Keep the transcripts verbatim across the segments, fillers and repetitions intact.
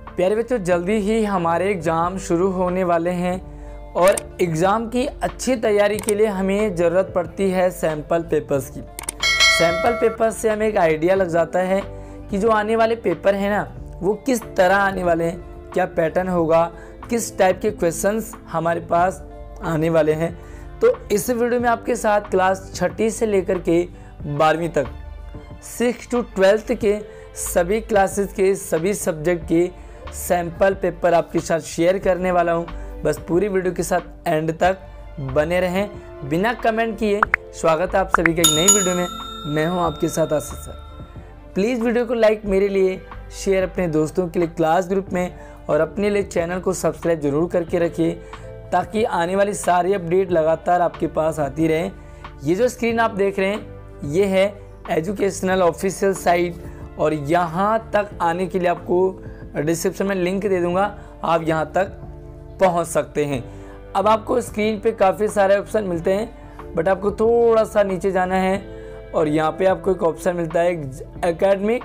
प्यारे बच्चों, जल्दी ही हमारे एग्ज़ाम शुरू होने वाले हैं और एग्ज़ाम की अच्छी तैयारी के लिए हमें ज़रूरत पड़ती है सैम्पल पेपर्स की। सैम्पल पेपर्स से हमें एक आइडिया लग जाता है कि जो आने वाले पेपर हैं ना, वो किस तरह आने वाले हैं, क्या पैटर्न होगा, किस टाइप के क्वेश्चंस हमारे पास आने वाले हैं। तो इस वीडियो में आपके साथ क्लास छठी से लेकर के बारहवीं तक सिक्स टू ट्वेल्थ के सभी क्लासेस के सभी सब्जेक्ट के सैम्पल पेपर आपके साथ शेयर करने वाला हूं। बस पूरी वीडियो के साथ एंड तक बने रहें, बिना कमेंट किए। स्वागत है आप सभी का एक नई वीडियो में। मैं हूं आपके साथ आशीष सर। प्लीज़ वीडियो को लाइक मेरे लिए, शेयर अपने दोस्तों के लिए क्लास ग्रुप में, और अपने लिए चैनल को सब्सक्राइब जरूर करके रखिए ताकि आने वाली सारी अपडेट लगातार आपके पास आती रहे। ये जो स्क्रीन आप देख रहे हैं, ये है एजुकेशनल ऑफिशियल साइट, और यहाँ तक आने के लिए आपको डिस्क्रिप्शन में लिंक दे दूंगा, आप यहाँ तक पहुँच सकते हैं। अब आपको स्क्रीन पे काफ़ी सारे ऑप्शन मिलते हैं, बट आपको थोड़ा सा नीचे जाना है और यहाँ पे आपको एक ऑप्शन मिलता है एकेडमिक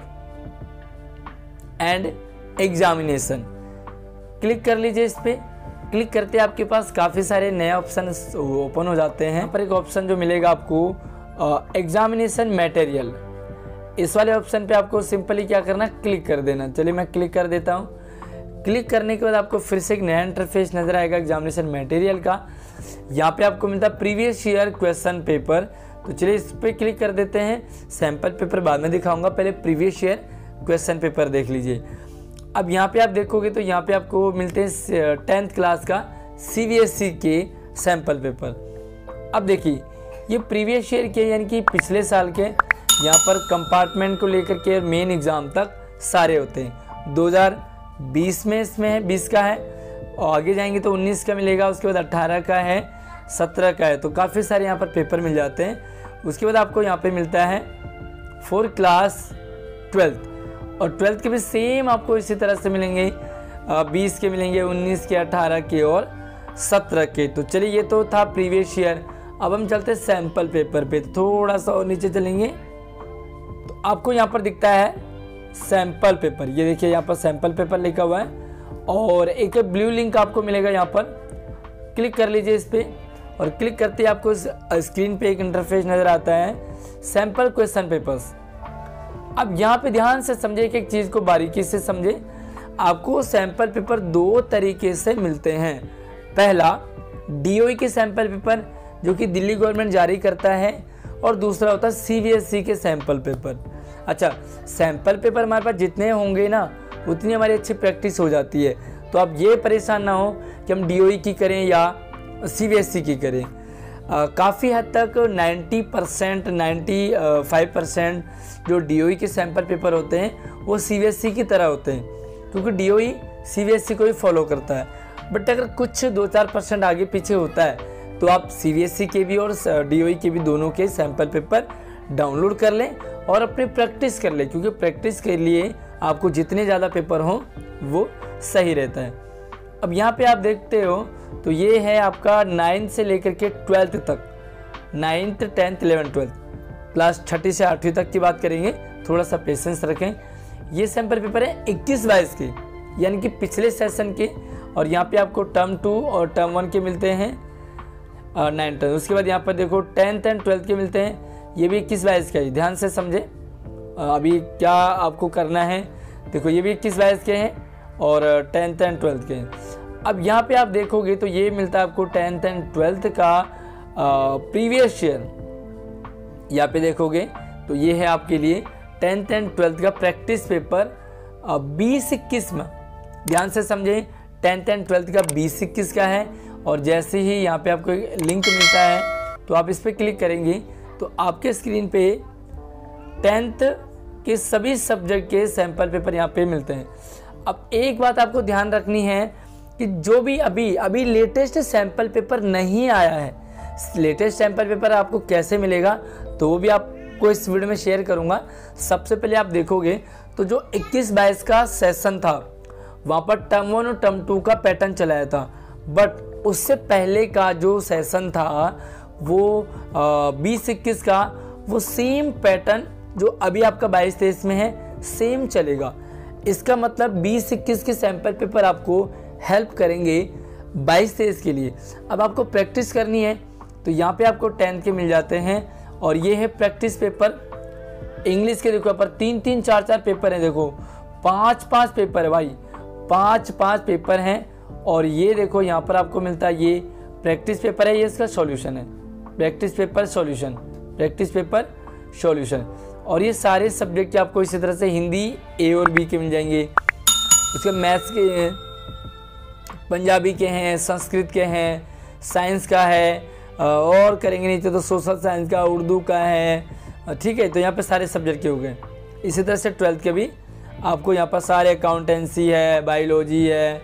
एंड एग्जामिनेशन। क्लिक कर लीजिए इस पर। क्लिक करते आपके पास काफ़ी सारे नए ऑप्शन ओपन हो जाते हैं। पर एक ऑप्शन जो मिलेगा आपको एग्जामिनेशन मटेरियल, इस वाले ऑप्शन पे आपको सिंपली क्या करना, क्लिक कर देना। चलिए मैं क्लिक कर देता हूँ। क्लिक करने के बाद आपको फिर से एक नया इंटरफेस नजर आएगा एग्जामिनेशन मटेरियल का। यहाँ पे आपको मिलता है प्रीवियस ईयर क्वेश्चन पेपर। तो चलिए इस पर क्लिक कर देते हैं। सैम्पल पेपर बाद में दिखाऊंगा, पहले प्रीवियस ईयर क्वेश्चन पेपर देख लीजिए। अब यहाँ पे आप देखोगे तो यहाँ पे आपको मिलते हैं टेंथ क्लास का सी बी एस ई के सैम्पल पेपर। अब देखिए ये प्रीवियस ईयर के यानी कि पिछले साल के, यहाँ पर कंपार्टमेंट को लेकर के मेन एग्जाम तक सारे होते हैं। दो हज़ार बीस में इसमें है, बीस का है, और आगे जाएंगे तो उन्नीस का मिलेगा, उसके बाद अट्ठारह का है, सत्रह का है। तो काफ़ी सारे यहाँ पर पेपर मिल जाते हैं। उसके बाद आपको यहाँ पे मिलता है फोर क्लास ट्वेल्थ, और ट्वेल्थ के भी सेम आपको इसी तरह से मिलेंगे, बीस के मिलेंगे, उन्नीस के, अट्ठारह के और सत्रह के। तो चलिए ये तो था प्रीवियस ईयर। अब हम चलते हैं सैम्पल पेपर पे। थोड़ा सा और नीचे चलेंगे तो आपको यहाँ पर दिखता है सैम्पल पेपर। ये देखिए यहाँ पर सैम्पल पेपर लिखा हुआ है, और एक ब्लू लिंक आपको मिलेगा, यहाँ पर क्लिक कर लीजिए इस पर। और क्लिक करते ही आपको स्क्रीन पे एक इंटरफेस नज़र आता है सैम्पल क्वेश्चन पेपर्स। अब यहाँ पे ध्यान से समझे, कि एक चीज़ को बारीकी से समझे। आपको सैम्पल पेपर दो तरीके से मिलते हैं। पहला डी ओ ई के सैम्पल पेपर जो कि दिल्ली गवर्नमेंट जारी करता है, और दूसरा होता है सी बी एस ई के सैम्पल पेपर। अच्छा, सैम्पल पेपर हमारे पास जितने होंगे ना, उतनी हमारी अच्छी प्रैक्टिस हो जाती है। तो आप ये परेशान ना हो कि हम डी ओ ई की करें या सी बी एस ई की करें। काफ़ी हद तक नब्बे परसेंट पचानवे परसेंट जो डी ओ ई के सैम्पल पेपर होते हैं वो सी बी एस ई की तरह होते हैं, क्योंकि D O E C B S E को ही फॉलो करता है। बट अगर कुछ दो चार परसेंट आगे पीछे होता है तो आप सी बी एस ई के भी और डी ओ ई के भी दोनों के सैम्पल पेपर डाउनलोड कर लें और अपनी प्रैक्टिस कर लें, क्योंकि प्रैक्टिस के लिए आपको जितने ज़्यादा पेपर हों वो सही रहता है। अब यहाँ पे आप देखते हो तो ये है आपका नाइन्थ से लेकर के ट्वेल्थ तक, ninth tenth eleven twelfth, class छठी से आठवीं तक की बात करेंगे। थोड़ा सा पेशेंस रखें। ये सैम्पल पेपर है इक्कीस बाईस के, यानी कि पिछले सेशन के, और यहाँ पे आपको टर्म टू और टर्म वन के मिलते हैं नाइन टेंथ। उसके बाद यहाँ पर देखो टेंथ एंड ट्वेल्थ के मिलते हैं, ये भी इक्कीस बाईस का ही। ध्यान से समझे अभी क्या आपको करना है। देखो ये भी इक्कीस बाईस के हैं और टेंथ एंड ट्वेल्थ के हैं। अब यहाँ पे आप देखोगे तो ये मिलता है आपको टेंथ एंड ट्वेल्थ का प्रीवियस ईयर। यहाँ पे देखोगे तो ये है आपके लिए टेंथ एंड ट्वेल्थ का प्रैक्टिस पेपर बीस इक्कीस में। ध्यान से समझे, टेंथ एंड ट्वेल्थ का बीस इक्कीस का है, और जैसे ही यहाँ पे आपको एक लिंक मिलता है तो आप इस पर क्लिक करेंगे तो आपके स्क्रीन पे टेंथ के सभी सब्जेक्ट के सैम्पल पेपर यहाँ पे मिलते हैं। अब एक बात आपको ध्यान रखनी है कि जो भी अभी अभी लेटेस्ट सैम्पल पेपर नहीं आया है, लेटेस्ट सैम्पल पेपर आपको कैसे मिलेगा तो वो भी आपको इस वीडियो में शेयर करूँगा। सबसे पहले आप देखोगे तो जो इक्कीस बाईस का सेशन था वहाँ पर टर्म वन और टर्म टू का पैटर्न चलाया था, बट उससे पहले का जो सेशन था वो बीस इक्कीस का, वो सेम पैटर्न जो अभी आपका बाईस तेईस में है सेम चलेगा। इसका मतलब बीस इक्कीस के सैंपल पेपर आपको हेल्प करेंगे बाईस तेईस के लिए। अब आपको प्रैक्टिस करनी है तो यहाँ पे आपको टेंथ के मिल जाते हैं, और ये है प्रैक्टिस पेपर इंग्लिश के। देखो यहाँ पर तीन तीन चार चार पेपर हैं, देखो पांच पांच पेपर है भाई, पांच पांच पेपर हैं। और ये देखो यहाँ पर आपको मिलता है ये प्रैक्टिस पेपर है, ये इसका सॉल्यूशन है, practice paper solution, practice paper solution. और ये सारे सब्जेक्ट के आपको इसी तरह से हिंदी ए और बी के मिल जाएंगे, उसके मैथ्स के हैं, पंजाबी के हैं, संस्कृत के हैं, साइंस का है, और करेंगे नीचे तो सोशल साइंस का, उर्दू का है, ठीक है। तो यहाँ पे सारे सब्जेक्ट के हो गए। इसी तरह से ट्वेल्थ के भी आपको यहाँ पर सारे अकाउंटेंसी है, बायोलॉजी है,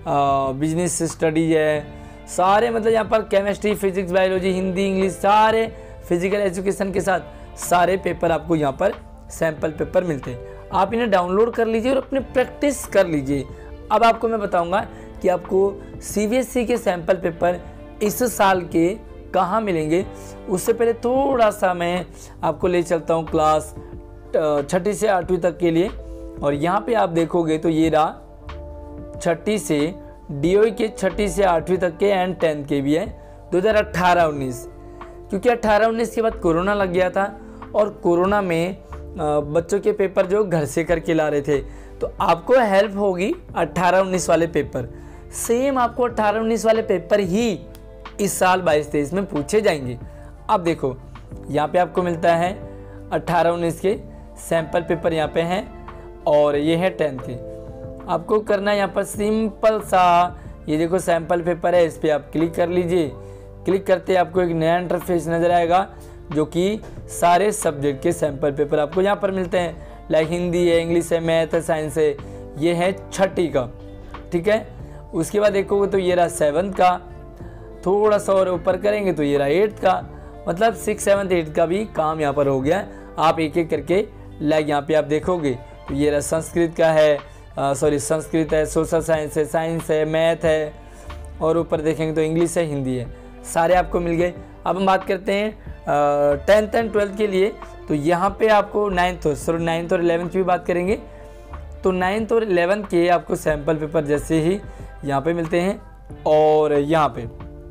बिजनेस स्टडी है, सारे मतलब यहाँ पर chemistry, physics, biology, Hindi, English, सारे फिजिकल एजुकेशन के साथ सारे पेपर आपको यहाँ पर सैंपल पेपर मिलते हैं। आप इन्हें डाउनलोड कर लीजिए और अपनी प्रैक्टिस कर लीजिए। अब आपको मैं बताऊंगा कि आपको सीबीएसई के सैंपल पेपर इस साल के कहाँ मिलेंगे। उससे पहले थोड़ा सा मैं आपको ले चलता हूँ क्लास छठी से आठवीं तक के लिए। और यहाँ पे आप देखोगे तो ये रहा छठी से डीओई के छठी से आठवीं तक के एंड टेंथ के भी है दो हज़ार अठारह उन्नीस, क्योंकि अठारह उन्नीस के बाद कोरोना लग गया था और कोरोना में बच्चों के पेपर जो घर से करके ला रहे थे, तो आपको हेल्प होगी अठारह उन्नीस वाले पेपर। सेम आपको अठारह उन्नीस वाले पेपर ही इस साल बाईस तेईस में पूछे जाएंगे। अब देखो यहाँ पे आपको मिलता है अठारह उन्नीस के सैंपल पेपर यहाँ पे हैं, और ये है टेंथ के। आपको करना है यहाँ पर सिंपल सा, ये देखो सैंपल पेपर है, इस पर आप क्लिक कर लीजिए। क्लिक करते आपको एक नया इंटरफेस नज़र आएगा जो कि सारे सब्जेक्ट के सैंपल पेपर आपको यहाँ पर मिलते हैं। लाइक हिंदी है, इंग्लिश है, मैथ है, साइंस है, ये है छठी का, ठीक है। उसके बाद देखोगे तो ये रहा सेवन्थ का, थोड़ा सा और ऊपर करेंगे तो ये रहा एट्थ का, मतलब सिक्स सेवन्थ एट्थ का भी काम यहाँ पर हो गया। आप एक एक करके लाइक यहाँ पे आप देखोगे तो ये रहा संस्कृत का है, सॉरी संस्कृत है, सोशल साइंस है, साइंस है, मैथ है, और ऊपर देखेंगे तो इंग्लिश है, हिंदी है, सारे आपको मिल गए। अब हम बात करते हैं टेंथ एंड ट्वेल्थ के लिए। तो यहाँ पे आपको नाइन्थ सॉरी नाइन्थ और इलेवेंथ की बात करेंगे। तो नाइन्थ और इलेवेंथ के आपको सैंपल पेपर जैसे ही यहाँ पे मिलते हैं, और यहाँ पे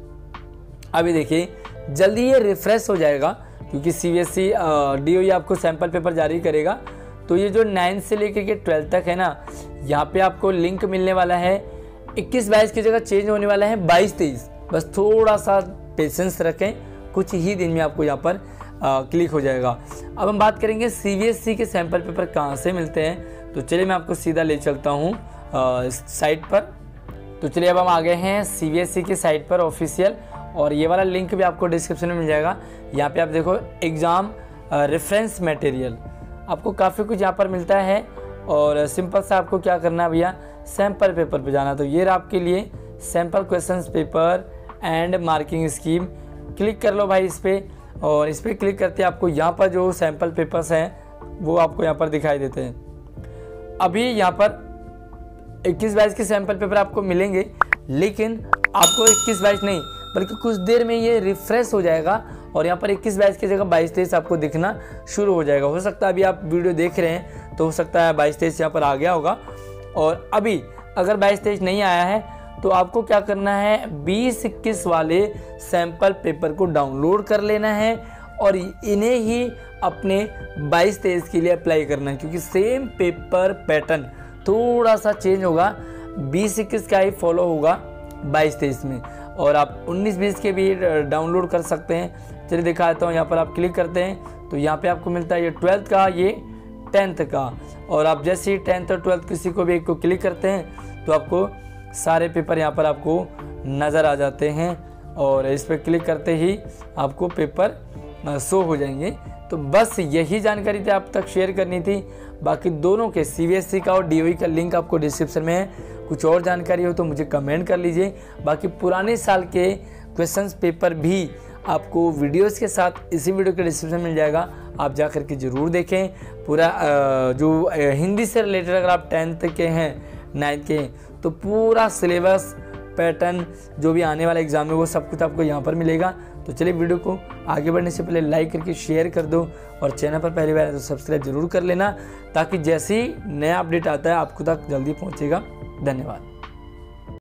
अभी देखिए जल्दी ये रिफ्रेश हो जाएगा क्योंकि सीबीएसई डीओई आपको सैंपल पेपर जारी करेगा। तो ये जो नाइन्थ से लेकर के ट्वेल्थ तक है ना, यहाँ पे आपको लिंक मिलने वाला है। इक्कीस बाईस की जगह चेंज होने वाला है बाईस तेईस, बस थोड़ा सा पेशेंस रखें, कुछ ही दिन में आपको यहाँ पर आ, क्लिक हो जाएगा। अब हम बात करेंगे सीबीएसई के सैंपल पेपर कहाँ से मिलते हैं। तो चलिए मैं आपको सीधा ले चलता हूँ साइट पर। तो चलिए अब हम आ गए हैं सीबीएसई की साइट पर ऑफिशियल, और ये वाला लिंक भी आपको डिस्क्रिप्शन में मिल जाएगा। यहाँ पे आप देखो एग्ज़ाम रेफरेंस मटेरियल, आपको काफ़ी कुछ यहाँ पर मिलता है। और सिंपल सा आपको क्या करना है भैया, सैंपल पेपर पे जाना। तो ये रहा आपके लिए sample questions paper and marking scheme, click कर लो भाई इस पर। और इस पर क्लिक करते आपको यहाँ पर जो सैंपल पेपर्स हैं वो आपको यहाँ पर दिखाई देते हैं। अभी यहाँ पर इक्कीस बाईस के सैंपल पेपर आपको मिलेंगे, लेकिन आपको इक्कीस बाईस नहीं बल्कि कुछ देर में ये रिफ्रेश हो जाएगा और यहाँ पर इक्कीस बाईस की जगह बाईस तेईस आपको दिखना शुरू हो जाएगा। हो सकता है अभी आप वीडियो देख रहे हैं तो हो सकता है बाईस तेईस यहाँ पर आ गया होगा। और अभी अगर बाईस तेईस नहीं आया है तो आपको क्या करना है, बीस इक्कीस वाले सैंपल पेपर को डाउनलोड कर लेना है और इन्हें ही अपने बाईस तेईस के लिए अप्लाई करना है, क्योंकि सेम पेपर पैटर्न थोड़ा सा चेंज होगा, बीस इक्कीस का ही फॉलो होगा बाईस तेईस में। और आप उन्नीस बीस के भी डाउनलोड कर सकते हैं। चलिए दिखा देता हूँ, यहाँ पर आप क्लिक करते हैं तो यहाँ पे आपको मिलता है ये ट्वेल्थ का, ये टेंथ का। और आप जैसे ही टेंथ और ट्वेल्थ किसी को भी एक को क्लिक करते हैं तो आपको सारे पेपर यहाँ पर आपको नज़र आ जाते हैं, और इस पर क्लिक करते ही आपको पेपर शो हो जाएंगे। तो बस यही जानकारी थी आप तक शेयर करनी थी। बाकी दोनों के सीबीएसई का और डीओई का लिंक आपको डिस्क्रिप्शन में है। कुछ और जानकारी हो तो मुझे कमेंट कर लीजिए। बाकी पुराने साल के क्वेश्चंस पेपर भी आपको वीडियोस के साथ इसी वीडियो के डिस्क्रिप्शन मिल जाएगा, आप जा कर के ज़रूर देखें। पूरा जो हिंदी से रिलेटेड अगर आप टेंथ के हैं, नाइन्थ के हैं, तो पूरा सिलेबस पैटर्न जो भी आने वाला एग्जाम है वो सब कुछ आपको यहाँ पर मिलेगा। तो चलिए वीडियो को आगे बढ़ने से पहले लाइक करके शेयर कर दो और चैनल पर पहली बार है तो सब्सक्राइब जरूर कर लेना, ताकि जैसे ही नया अपडेट आता है आपको तक जल्दी पहुँचेगा। धन्यवाद।